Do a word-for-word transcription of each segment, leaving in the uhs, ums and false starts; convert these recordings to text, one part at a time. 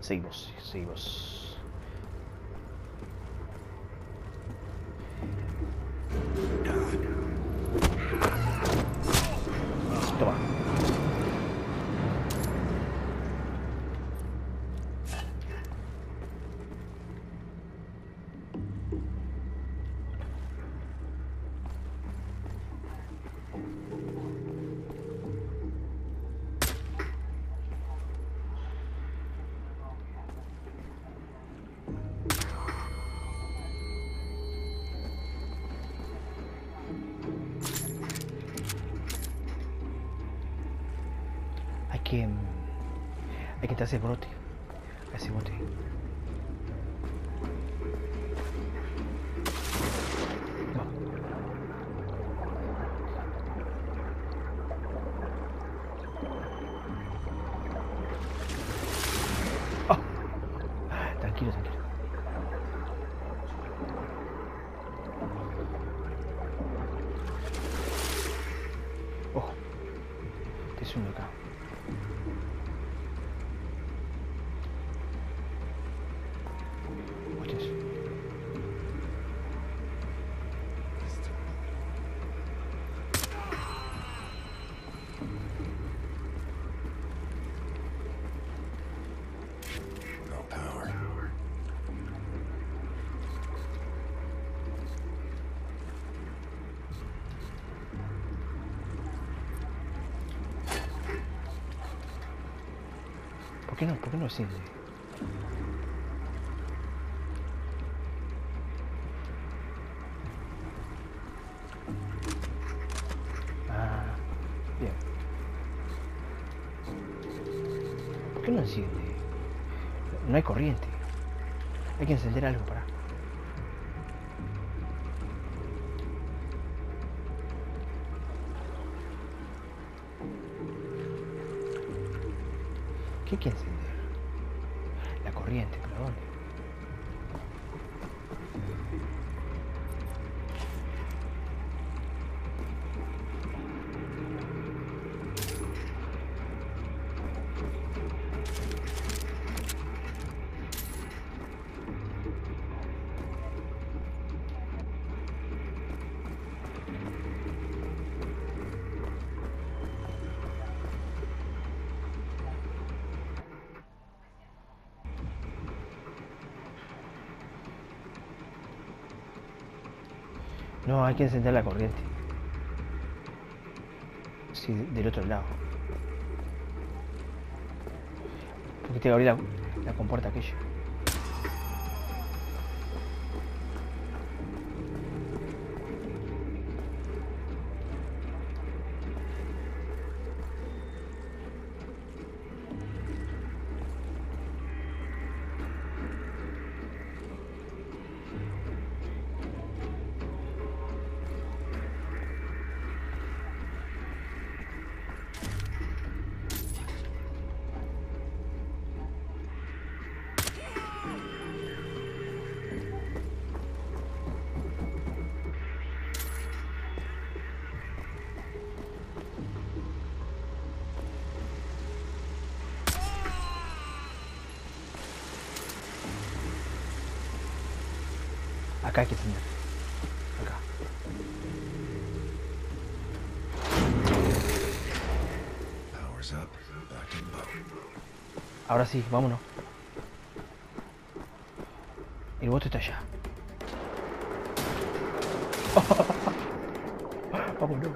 Seguimos, seguimos. Toma. Hay que... Hay que entrar a ese brote. A ese bote. No. Oh. Tranquilo, tranquilo. Oh. Te sumo acá. ¿Por qué no? ¿Por qué no enciende? Ah, bien. ¿Por qué no enciende? No hay corriente. Hay que encender algo para. ¿Qué hay que encender? La corriente, ¿pero dónde? No, hay que encender la corriente. Sí, del otro lado. Porque tengo que abrir la, la compuerta aquella. Acá hay que encender. Acá. Ahora sí, vámonos. El bote está allá. Vámonos.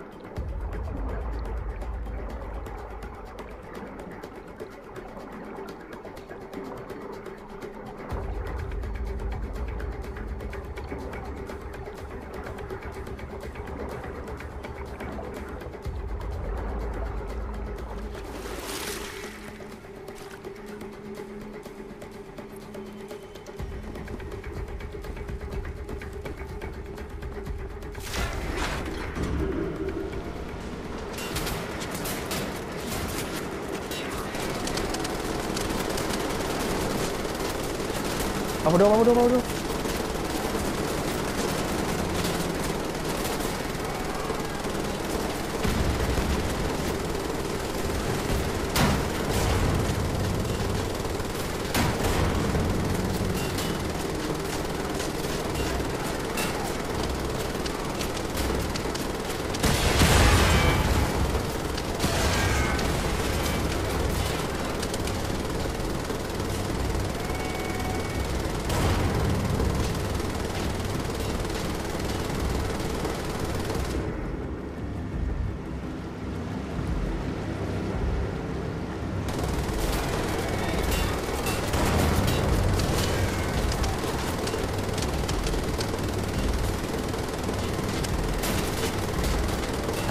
Vámonos, vámonos, vámonos.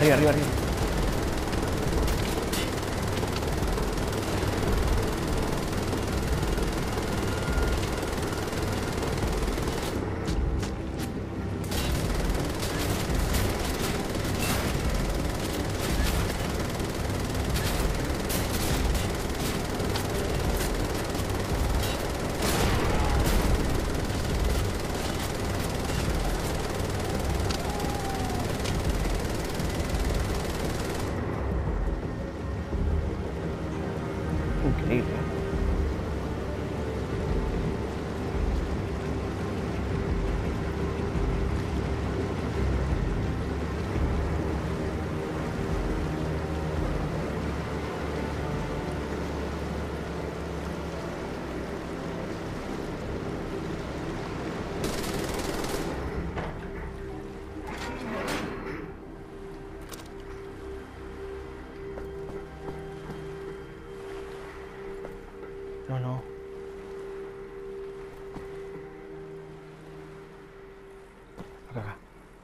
Arriba, arriba, arriba. Increíble. No, no. Acá, acá.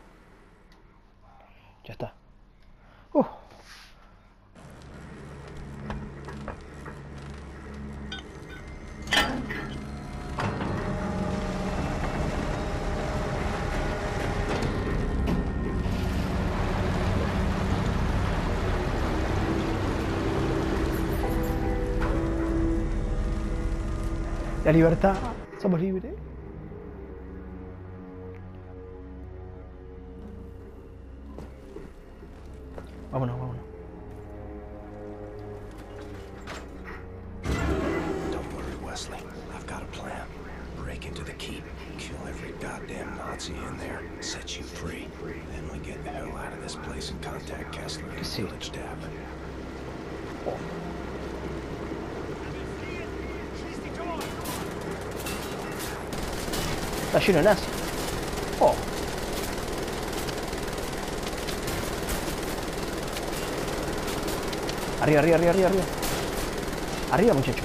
Ya está. Uh. La libertad. Somos libres. Vámonos, vámonos. Don't worry, Wesley. I've got a plan. Break into the keep, kill every goddamn Nazi in there, set you free. Then we get the hell out of this place and contact Kessler and Sí. Village Dab. Oh. Está lleno de nazis. Oh. Arriba, arriba, arriba, arriba, arriba. Arriba, muchacho.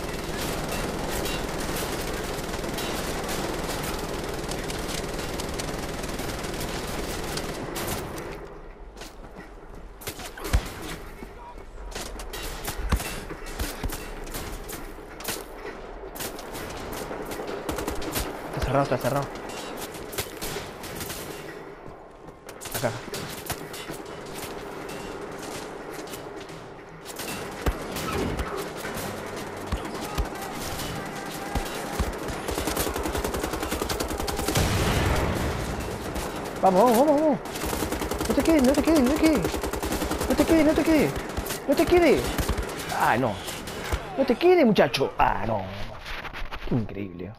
Está cerrado, está cerrado. Acá. Vamos, vamos, vamos, vamos. No te quedes, no te quedes, no te quedes. No te quedes, no te quedes. No te quedes. Ah, no. No te quedes, muchacho. Ah, no. Qué increíble.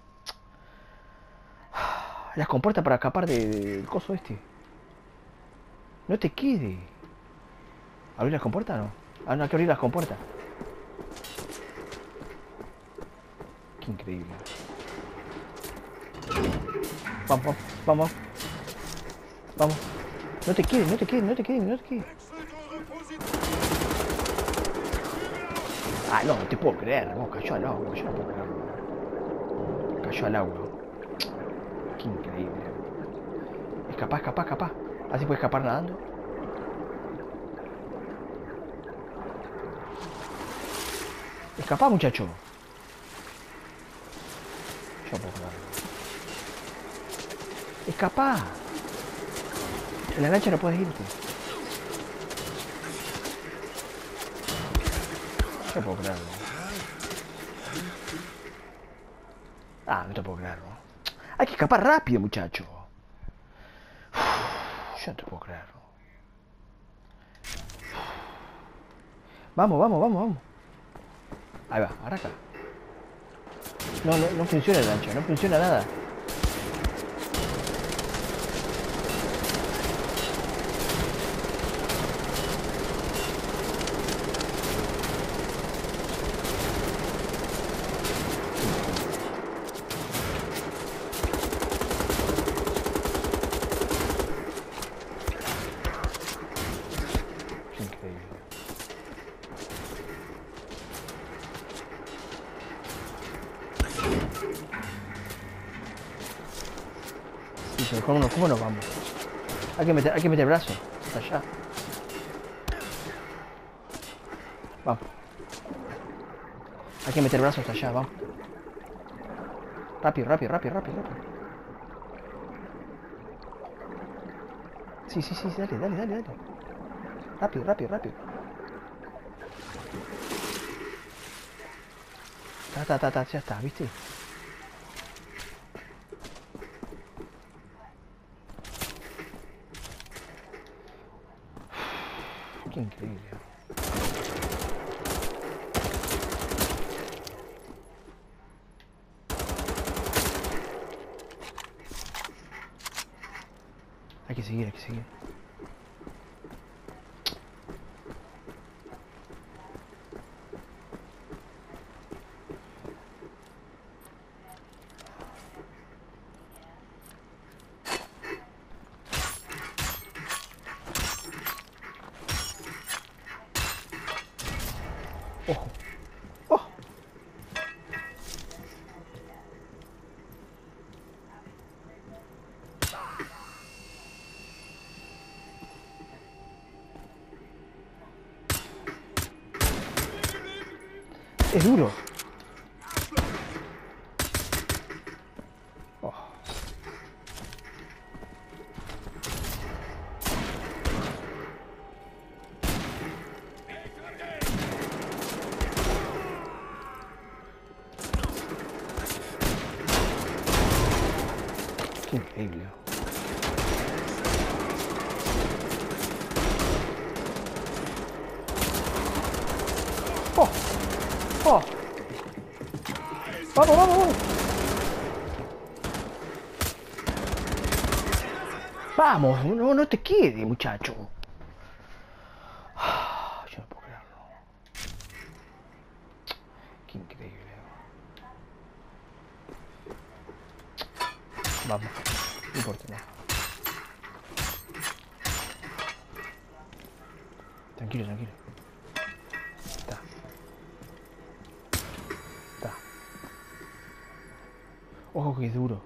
Las compuertas para escapar de- de- del coso este. No te quedes. ¿Abrir las compuertas o no? Ah, no, hay que abrir las compuertas. Qué increíble. Vamos, vamos, vamos. Vamos. No te quedes, no te quedes, no te quedes, no te quedes. Ah, no, no te puedo creer. No, cayó al agua, yo no puedo creerlo. Cayó al agua. Qué increíble. Escapá, escapá, escapá. Así puede escapar nadando. Escapá, muchacho. Yo no puedo creerlo. Escapá. En la lancha no puedes irte. No puedo creerlo. Ah, no te puedo creerlo. Hay que escapar rápido, muchacho. Uf, yo no te puedo creerlo. Vamos, vamos, vamos, vamos. Ahí va, ahora acá. No, no, no funciona el lancha, no funciona nada. ¿Cómo nos, cómo nos vamos? Hay que meter, hay que meter brazo. Allá. Hay que meter brazos hasta allá, vamos. Rápido, rápido, rápido, rápido, rápido. Sí, sí, sí, dale, dale, dale, dale. Rápido, rápido, rápido. Ta, ta, ta, ta, ya está, ¿viste? Qué increíble. Hay que seguir, hay que seguir. Ojo. ¡Oh! Es duro. Oh. Qué increíble. ¡Oh! ¡Oh! ¡Vamos, vamos, vamos! ¡Vamos! No, no te quede, muchacho. Yo no puedo creerlo. Qué increíble. Vamos. No importa nada. Tranquilo, tranquilo. Está. Está. Ojo que es duro.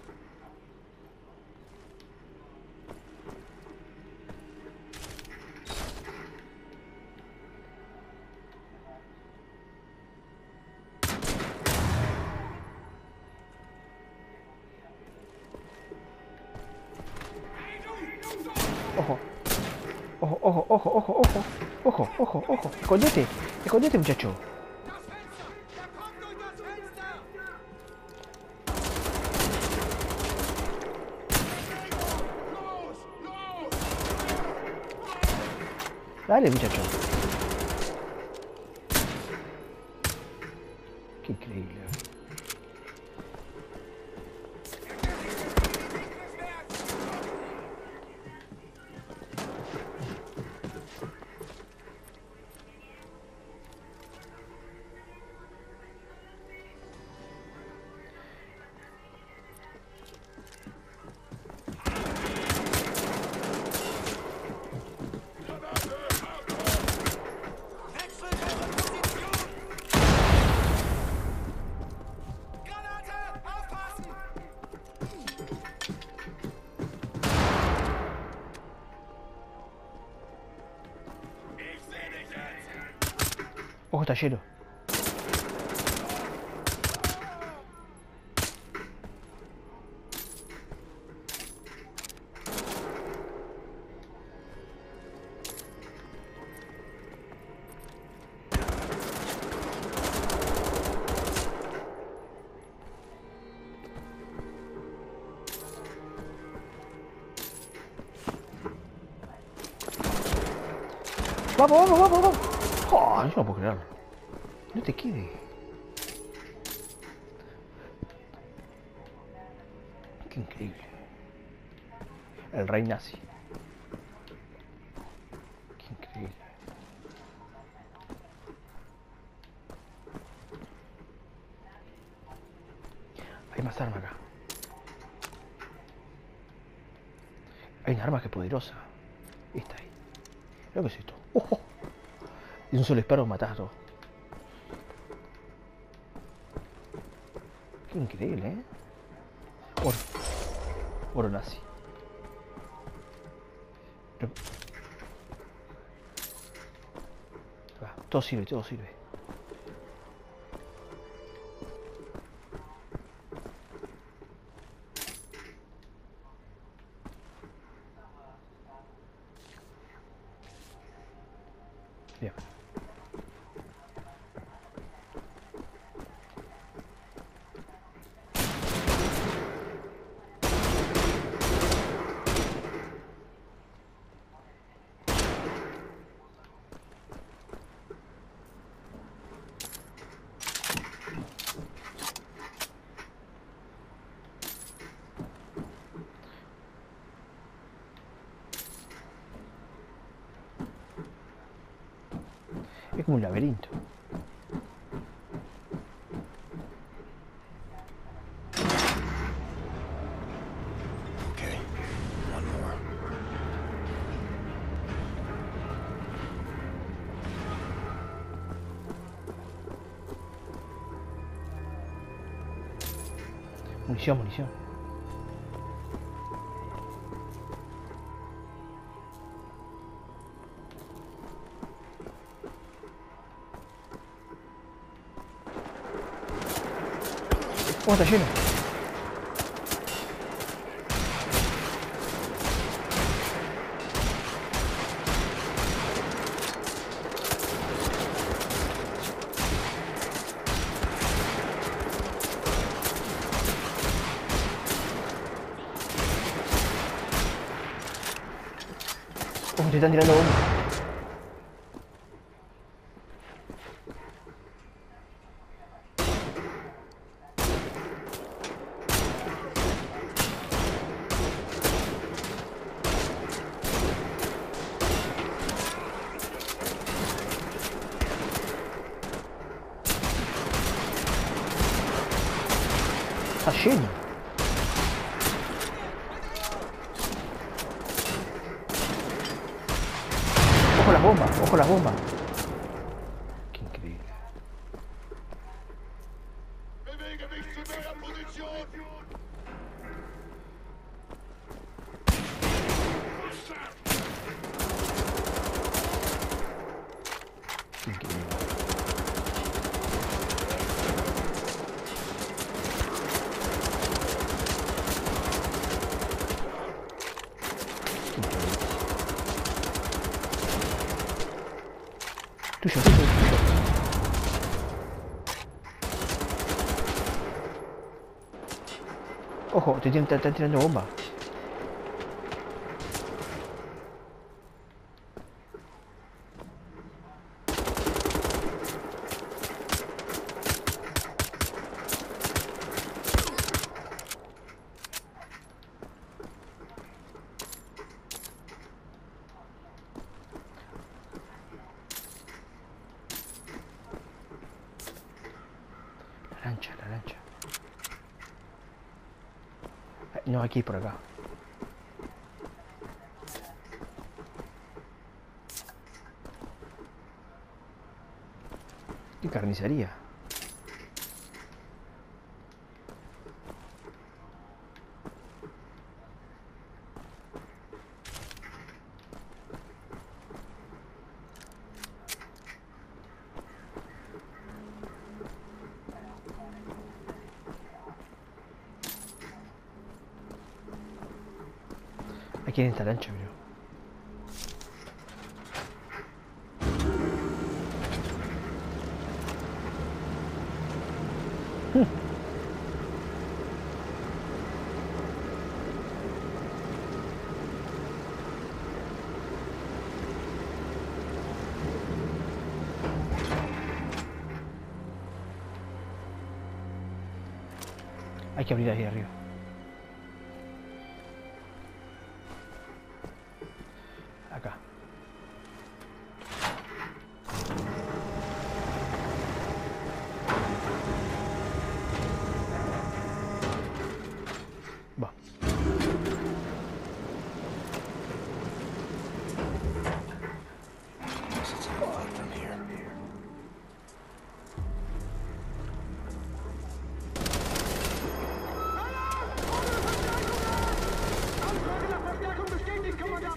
Ojo. Ojo, ojo, ojo, ojo, ojo. Ojo, ojo, ojo. Escondete. Escondete, muchacho. Dale, muchacho. Qué increíble. Ojo, está lleno. Vamos, vamos, vamos, vamos. Oh, yo no puedo creerlo. No te quede. Qué increíble. El rey nazi. Qué increíble. Hay más armas acá. Hay una arma que es poderosa. Esta ahí. Mira qué es esto. ¡Oh! Y un solo disparo matas a todos. Qué increíble, ¿eh? Oro. Oro nazi. Pero... Va, todo sirve, todo sirve. Es como un laberinto. Okay, one more. Munición, munición. Oh, está lleno. Oh, te están tirando bombas. Está lleno. Ojo las bombas, ojo las bombas. Qué increíble. Bewege mich zu neuer Position! Qué increíble. Tuyo, tuyo, tuyo. Ojo, te tiran- te están tirando bomba. La lancha, la lancha. No, aquí por acá. Qué carnicería. Aquí en esta lancha, creo. Hmm. Hay que abrir ahí arriba. Acá. Va. Guess it's a lot from here. Anfrage nach Verstärkung bestätigt, Kommandant!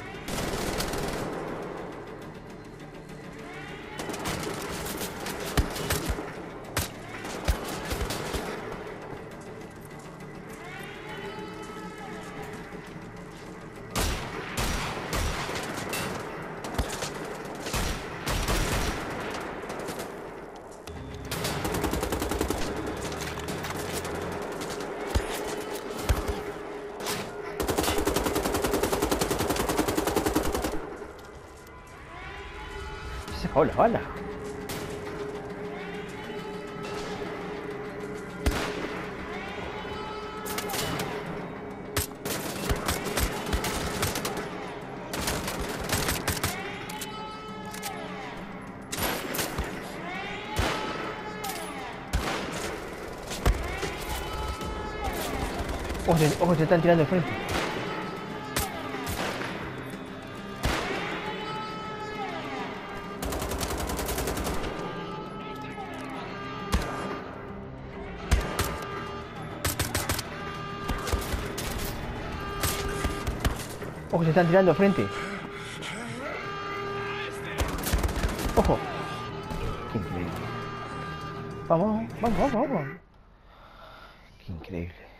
Se acabó la bala. Ojo, se, ojo, se están tirando de frente. Ojo, se están tirando de frente. Ojo. Qué increíble. Vamos, vamos, vamos, vamos. Qué increíble.